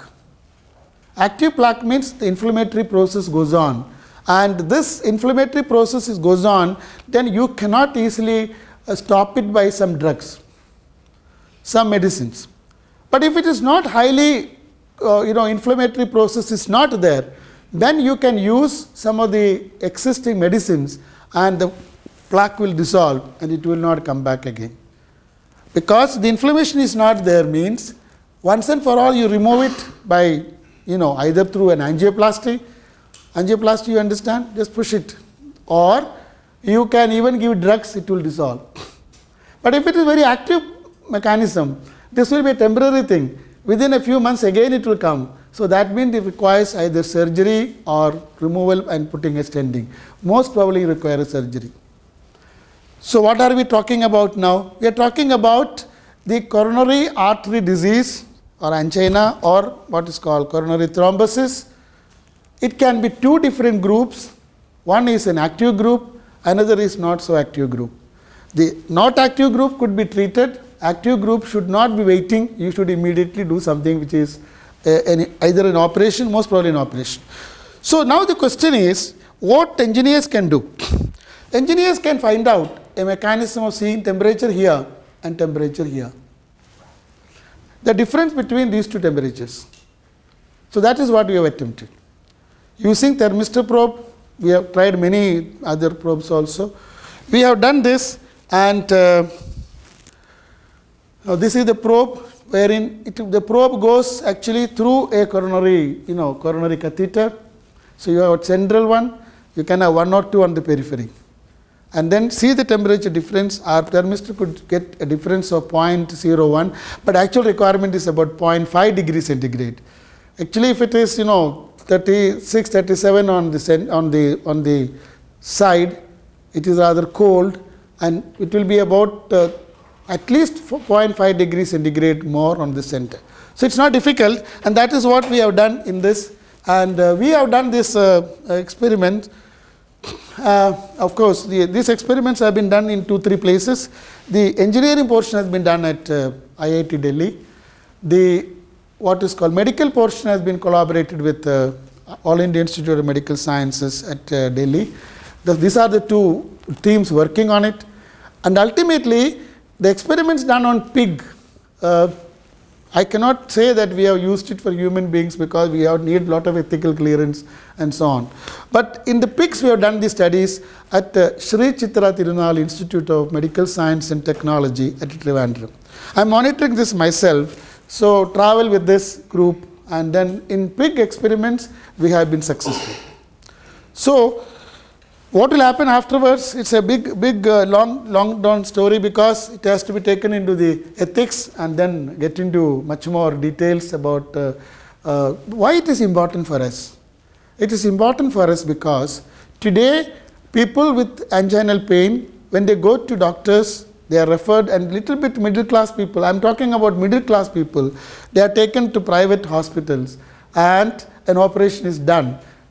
Active plaque means the inflammatory process goes on, and this inflammatory process is goes on, then you cannot easily uh, stop it by some drugs, some medicines. But if it is not highly, uh, you know, inflammatory process is not there, then you can use some of the existing medicines and the plaque will dissolve and it will not come back again. Because the inflammation is not there means once and for all you remove it by, you know, either through an angioplasty, angioplasty you understand, just push it, or you can even give drugs, it will dissolve. But if it is very active mechanism, this will be a temporary thing. Within a few months again it will come. So that means it requires either surgery or removal and putting a stenting. Most probably require a surgery. So what are we talking about now? We are talking about the coronary artery disease or angina, or what is called coronary thrombosis. It can be two different groups. One is an active group, another is not so active group. The not active group could be treated. Active group should not be waiting. You should immediately do something which is uh, an, either an operation, most probably an operation. So now the question is, what engineers can do? Engineers can find out a mechanism of seeing temperature here and temperature here. The difference between these two temperatures. So that is what we have attempted. Using thermistor probe, we have tried many other probes also. We have done this, and uh, now this is the probe wherein it, the probe goes actually through a coronary, you know, coronary catheter. So you have a central one, you can have one or two on the periphery. And then see the temperature difference. Our thermistor could get a difference of zero point zero one, but actual requirement is about zero point five degrees centigrade. Actually, if it is, you know, thirty-six, thirty-seven on the on the on the side, it is rather cold, and it will be about uh, at least zero point five degrees centigrade more on the center. So it's not difficult, and that is what we have done in this. And uh, we have done this uh, experiment. Uh, of course, the, these experiments have been done in two, three places. The engineering portion has been done at uh, I I T Delhi. The what is called medical portion has been collaborated with uh, All India Institute of Medical Sciences at uh, Delhi. The, these are the two teams working on it. And ultimately, the experiments done on pig, uh, I cannot say that we have used it for human beings because we have need a lot of ethical clearance and so on. But in the pigs, we have done the studies at uh, Sri Chitra Tirunal Institute of Medical Science and Technology at Trivandrum. I am monitoring this myself, so travel with this group, and then in pig experiments, we have been successful. So what will happen afterwards? It's a big, big, uh, long, long down story because it has to be taken into the ethics and then get into much more details about uh, uh, why it is important for us. It is important for us because today people with anginal pain, when they go to doctors, they are referred, and little bit middle class people, I am talking about middle class people, they are taken to private hospitals and an operation is done.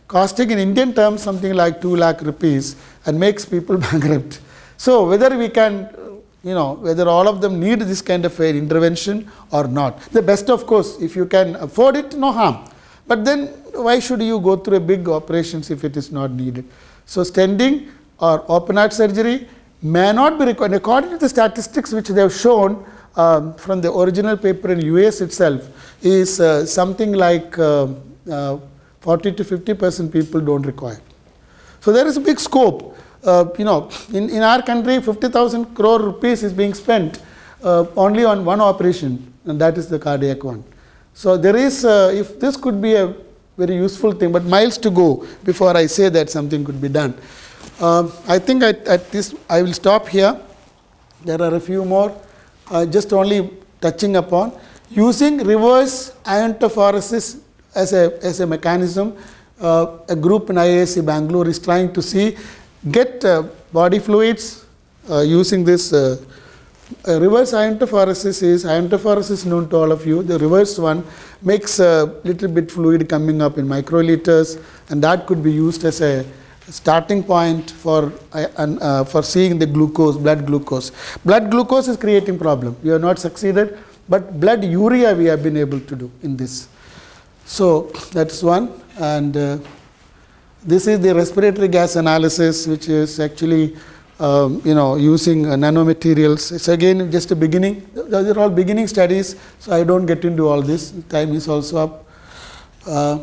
costing in Indian terms something like two lakh rupees and makes people bankrupt. So whether we can, you know, whether all of them need this kind of an intervention or not. The best, of course, if you can afford it, no harm. But then why should you go through a big operations if it is not needed? So stenting or open heart surgery may not be required. According to the statistics which they have shown um, from the original paper in U S itself, is uh, something like uh, uh, forty to fifty percent people don't require. So there is a big scope. Uh, you know, in, in our country, fifty thousand crore rupees is being spent uh, only on one operation, and that is the cardiac one. So there is, uh, if this could be a very useful thing, but miles to go before I say that something could be done. Um, I think I, at this I will stop here. There are a few more, uh, just only touching upon using reverse iontophoresis as a as a mechanism. Uh, a group in I I S C Bangalore is trying to see get uh, body fluids uh, using this. Uh, uh, reverse iontophoresis is iontophoresis known to all of you. The reverse one makes a little bit fluid coming up in microliters, and that could be used as a starting point for uh, uh, for seeing the glucose, blood glucose. Blood glucose is creating problem. We have not succeeded, but blood urea we have been able to do in this. So that's one, and uh, this is the respiratory gas analysis, which is actually um, you know using uh, nanomaterials. It's again just a beginning. Those are all beginning studies, so I don't get into all this. Time is also up. Uh,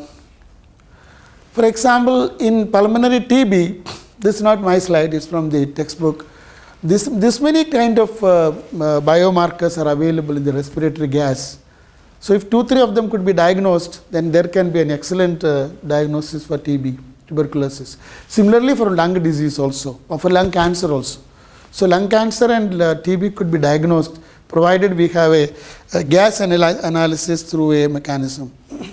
For example, in pulmonary T B, this is not my slide, it's from the textbook. This, this many kind of uh, uh, biomarkers are available in the respiratory gas. So if two, three of them could be diagnosed, then there can be an excellent uh, diagnosis for T B, tuberculosis. Similarly for lung disease also, or for lung cancer also. So lung cancer and uh, T B could be diagnosed, provided we have a, a gas anal analysis through a mechanism.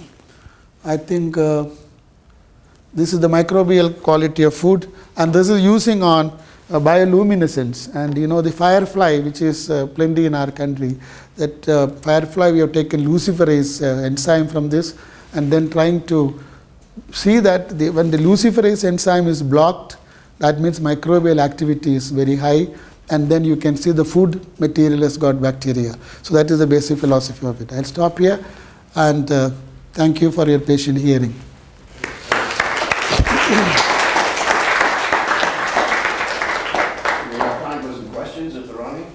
I think uh, this is the microbial quality of food, and this is using on uh, bioluminescence. And you know the firefly, which is uh, plenty in our country, that uh, firefly we have taken luciferase uh, enzyme from this, and then trying to see that the, when the luciferase enzyme is blocked, that means microbial activity is very high, and then you can see the food material has got bacteria. So that is the basic philosophy of it. I'll stop here, and uh, thank you for your patient hearing. We have time for some questions if there are any.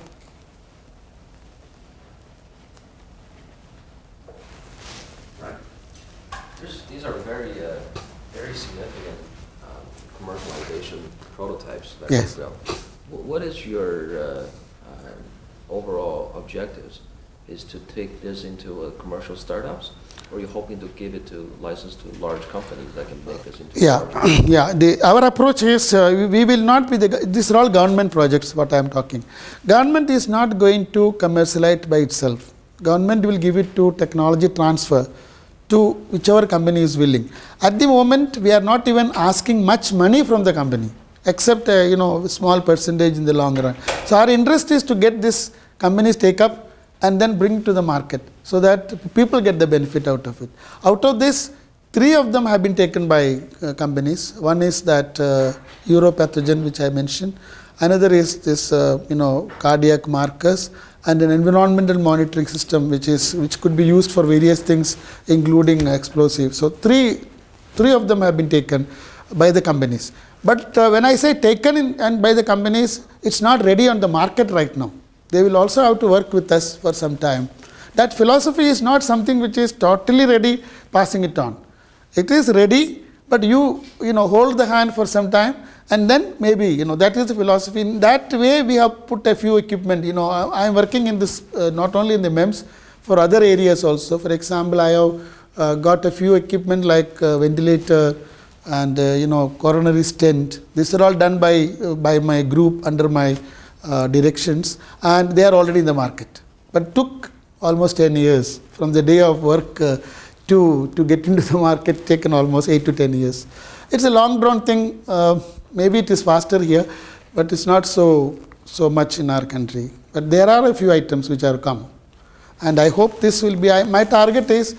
Right. There's, these are very, uh, very significant um, commercialization prototypes. That Yes. go. What is your uh, uh, overall objectives? Is to take this into uh, commercial startups? Or are you hoping to give it to license to large companies that can make this into? Yeah, yeah. The, our approach is uh, we, we will not be the. These are all government projects. What I am talking, government is not going to commercialize by itself. Government will give it to technology transfer to whichever company is willing. At the moment, we are not even asking much money from the company, except uh, you know a small percentage in the long run. So our interest is to get this companies take up and then bring it to the market, so that people get the benefit out of it. Out of this, three of them have been taken by uh, companies. One is that uh, uropathogen, which I mentioned. Another is this, uh, you know, cardiac markers, and an environmental monitoring system, which is which could be used for various things, including explosives. So three, three of them have been taken by the companies. But uh, when I say taken in, and by the companies, it's not ready on the market right now. They will also have to work with us for some time. That philosophy is not something which is totally ready, passing it on. It is ready, but you, you know, hold the hand for some time, and then maybe, you know, that is the philosophy. In that way, we have put a few equipment. You know, I am working in this, uh, not only in the M E M S, for other areas also. For example, I have uh, got a few equipment like uh, ventilator and, uh, you know, coronary stent. These are all done by, uh, by my group under my Uh, directions, and they are already in the market, but took almost ten years from the day of work uh, to to get into the market. Taken almost eight to ten years. It's a long drawn thing. Uh, maybe it is faster here, but it's not so so much in our country. But there are a few items which are come, and I hope this will be. I, my target is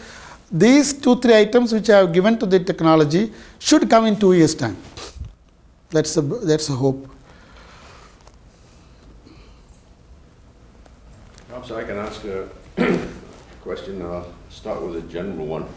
these two, three items which I have given to the technology should come in two years' time. That's a, that's a hope. Perhaps I can ask a question. I'll start with a general one.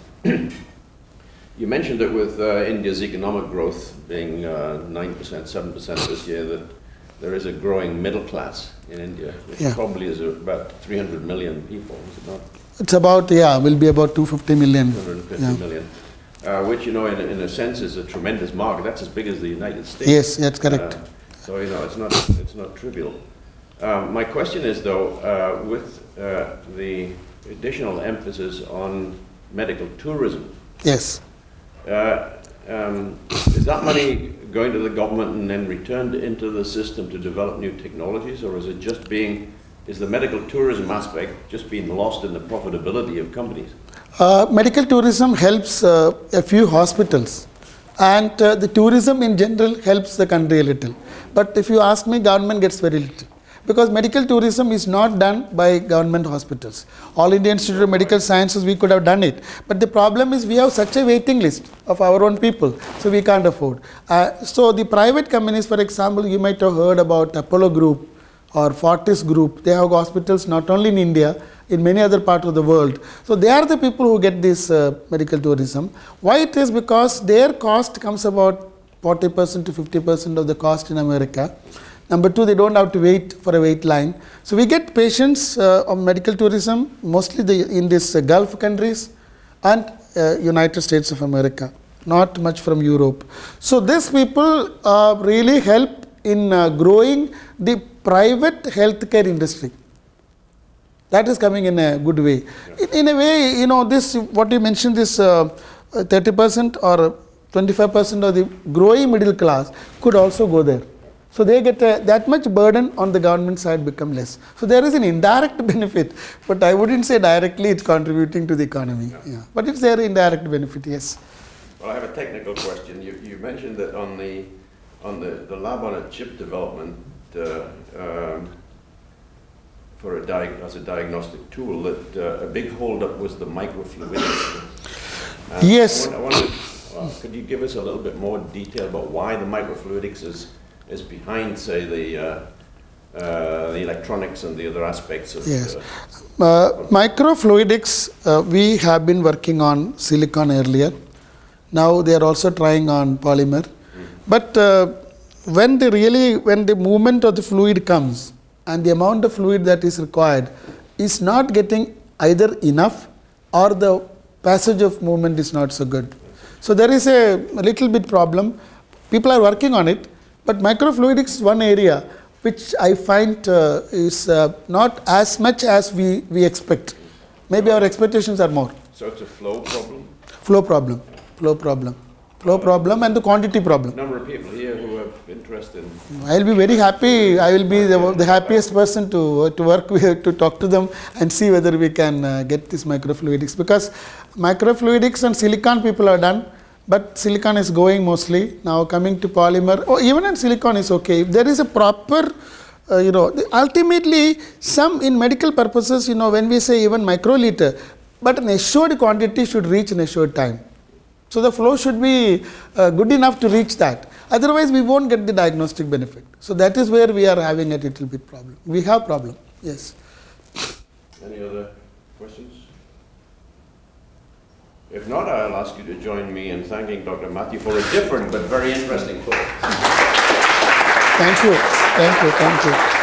You mentioned that with uh, India's economic growth being uh, nine percent, seven percent this year, that there is a growing middle class in India, which yeah. probably is about three hundred million people, is it not? It's about, yeah, will be about two hundred fifty million. two hundred fifty yeah. million. Uh, which, you know, in, in a sense is a tremendous market. That's as big as the United States. Yes, that's correct. Uh, so, you know, it's not, it's not trivial. Um, my question is, though, uh, with uh, the additional emphasis on medical tourism, yes. Uh, um, is that money going to the government and then returned into the system to develop new technologies, or is it just being, is the medical tourism aspect just being lost in the profitability of companies? Uh, medical tourism helps uh, a few hospitals, and uh, the tourism in general helps the country a little. But if you ask me, government gets very little. Because medical tourism is not done by government hospitals. All India Institute of Medical Sciences, we could have done it. But the problem is we have such a waiting list of our own people, so we can't afford. Uh, so the private companies, for example, you might have heard about Apollo Group or Fortis Group. They have hospitals not only in India, in many other parts of the world. So they are the people who get this uh, medical tourism. Why it is? Because their cost comes about forty percent to fifty percent of the cost in America. Number two, they don't have to wait for a wait line. So we get patients uh, of medical tourism, mostly the, in these uh, Gulf countries and uh, United States of America, not much from Europe. So these people uh, really help in uh, growing the private healthcare industry. That is coming in a good way. In, in a way, you know, this, what you mentioned, this uh, thirty percent or twenty-five percent of the growing middle class could also go there. So they get a, that much burden on the government side become less. So there is an indirect benefit, but I wouldn't say directly it's contributing to the economy. Yeah. Yeah. But it's there indirect benefit, yes. Well, I have a technical question. You, you mentioned that on the on the, the lab on a chip development uh, um, for a diag as a diagnostic tool, that uh, a big holdup was the microfluidics. Uh, yes. I wonder, I wonder, uh, could you give us a little bit more detail about why the microfluidics is is behind, say, the, uh, uh, the electronics and the other aspects of yes. Uh, uh, microfluidics, uh, we have been working on silicon earlier. Now they are also trying on polymer. Mm. But uh, when the really, when the movement of the fluid comes and the amount of fluid that is required is not getting either enough or the passage of movement is not so good. So there is a, a little bit problem. People are working on it. But microfluidics is one area which I find uh, is uh, not as much as we, we expect. Maybe our expectations are more. So it's a flow problem? Flow problem, flow problem, flow problem and the quantity problem. Number of people here who have interest in... I will be very happy. I will be the, the happiest person to, uh, to work with, to talk to them and see whether we can uh, get this microfluidics. Because microfluidics and silicon people are done. But silicon is going mostly. Now coming to polymer, or even in silicon is okay. If there is a proper, uh, you know, ultimately some in medical purposes, you know, when we say even microliter, but an assured quantity should reach an assured time. So the flow should be uh, good enough to reach that. Otherwise we won't get the diagnostic benefit. So that is where we are having a little bit problem. We have problem, yes. Any other questions? If not, I'll ask you to join me in thanking Doctor Mathew for a different but very interesting talk. Thank you. Thank you. Thank you.